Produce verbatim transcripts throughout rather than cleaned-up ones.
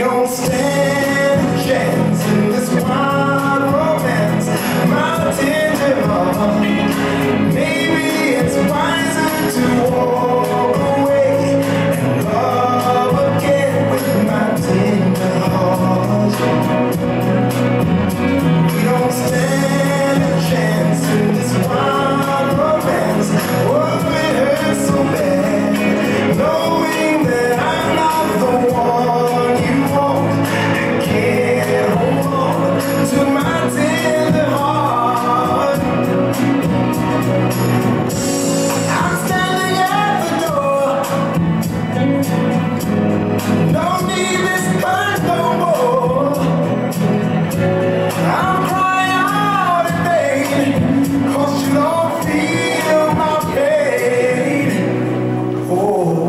don't stand a chance in this wild romance. My tender heart, maybe it's wiser to walk away and love again with my tender heart. We don't stand a chance in this wild romance. Oh, it hurts so bad, knowing that I'm not the one you want and can't hold on to my tender heart. I'm standing at the door, don't need this burn no more. I'm crying out in vain, 'cause you don't feel my pain. Oh,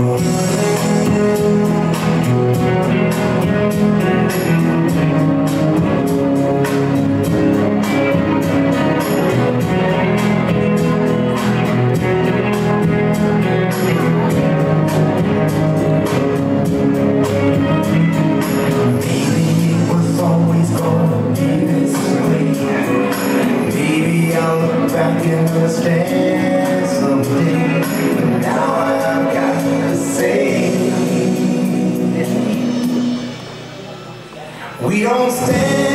maybe it was always gonna be this way. Maybe I'll look back and understand someday, but now I've got to say, we don't stand